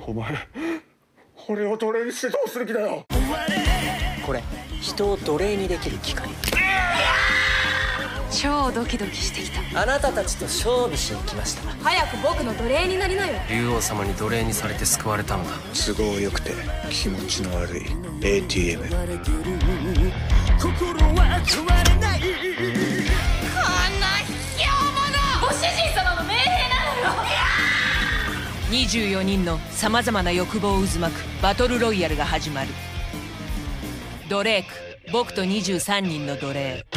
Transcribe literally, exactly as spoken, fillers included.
お前俺を奴隷にしてどうする気だよ。 これ人を奴隷にできる機械。 超ドキドキしてきた。 あなたたちと勝負しに来ました。 早く僕の奴隷になりなよ。 竜王様に奴隷にされて救われたのだ。 都合よくて気持ちの悪い エーティーエム。 心は変われない。 こんな卑怯者、ご主人様の命令なのよ。 にじゅうよにんのさまざまな欲望渦巻くバトルロイヤルが始まる。ドレーク、僕とにじゅうさんにんの奴隷。